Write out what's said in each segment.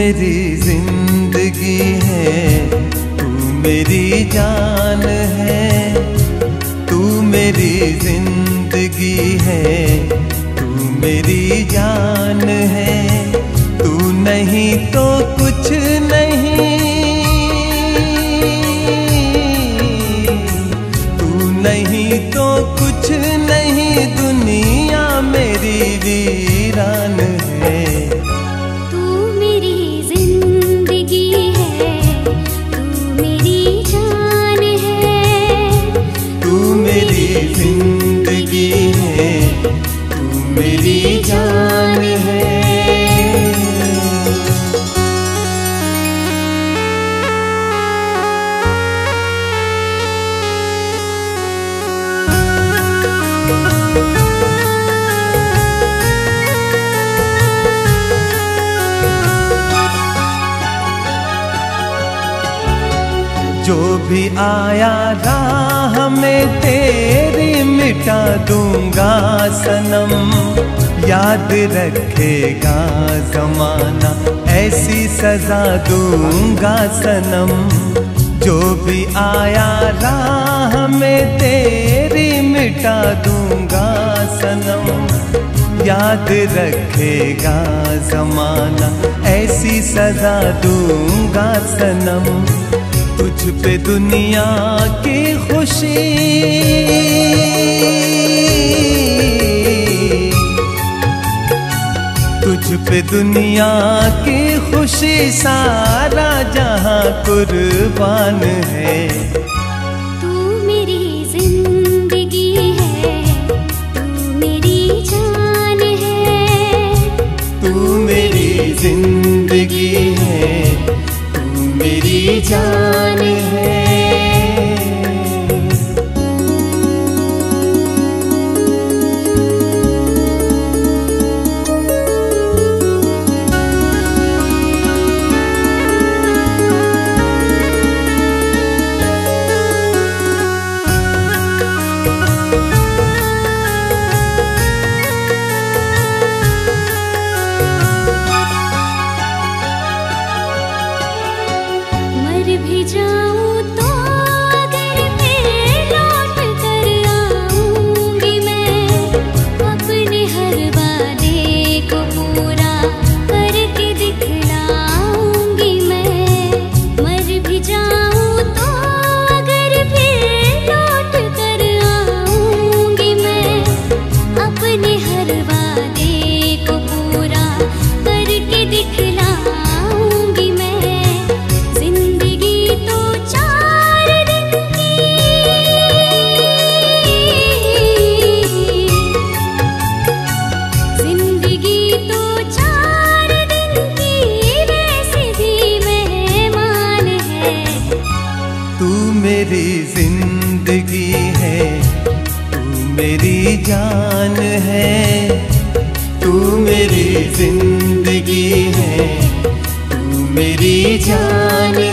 मेरी जिंदगी है, तू मेरी जान है। तू मेरी जिंदगी है, तू मेरी जान है। तू नहीं तो कुछ नहीं, तू नहीं तो कुछ नहीं, दुनिया मेरी वीरान है। तू मेरी जिंदगी है, तू मेरी जान है। तू मेरी जिंदगी है, तू मेरी जान है। जो भी आया राह में तेरी मिटा दूंगा सनम। याद रखेगा जमाना, ऐसी सजा दूंगा सनम। जो भी आया राह में तेरी मिटा दूंगा सनम। याद रखेगा जमाना, ऐसी सजा दूंगा सनम। तुझ पे दुनिया की खुशी, तुझ पे दुनिया की खुशी, सारा जहां कुर्बान है। तू मेरी जिंदगी है, तू मेरी जान है। तू मेरी जिंदगी है, तू मेरी जान है। मर भी जाऊं तो अगर फिर लौट कर आऊंगी मैं, अपने हर वादे को पूरा करके दिखलाऊंगी मैं। मर भी जाऊं तो अगर फिर लौट कर आऊंगी मैं, अपने हर वादे को पूरा करके दिखलाऊंगी मैं। जिंदगी तो 4 दिन की, जिंदगी तो 4 दिन की, वैसे भी मेहमान है। तू मेरी जिंदगी है, तू मेरी जान है। तू मेरी जिंदगी है, तू मेरी जान है।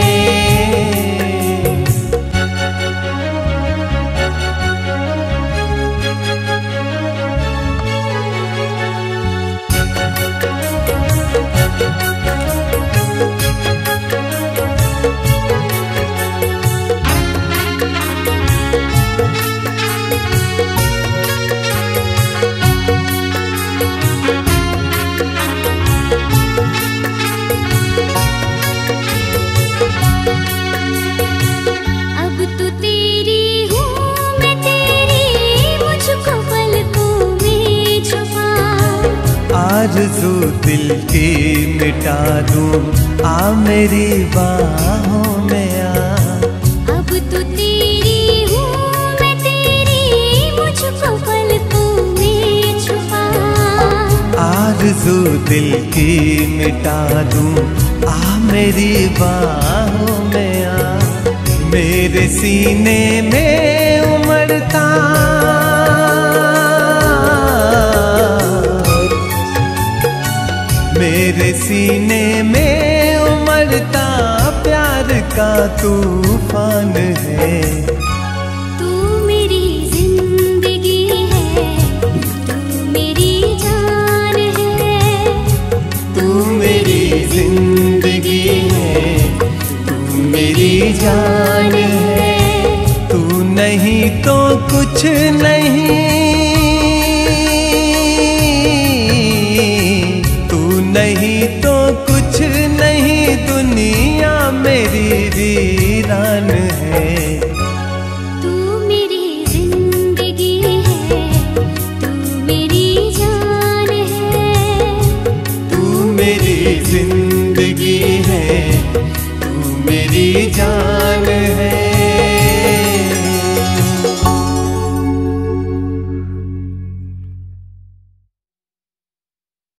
अब तो तेरी हूँ मैं, तेरी मुझको पलकों में छुपा। आरज़ू दिल की मिटा दूं, आ मेरी बाहों में आ। अब तो तेरी हूँ मैं, तेरी मुझको पलकों में छुपा। आरज़ू दिल की मिटा दूं, आ मेरी बाहों में आ। मेरे सीने में उमड़ता, मेरे सीने में उमड़ता प्यार का तूफान है। तू मेरी जिंदगी है, तू मेरी जान है। तू मेरी जिंदगी नहीं तो कुछ नहीं, तू नहीं तो कुछ नहीं, दुनिया मेरी वीरान है। तू मेरी जिंदगी है, तू मेरी जान है। तू मेरी जिंदगी है, तू मेरी जान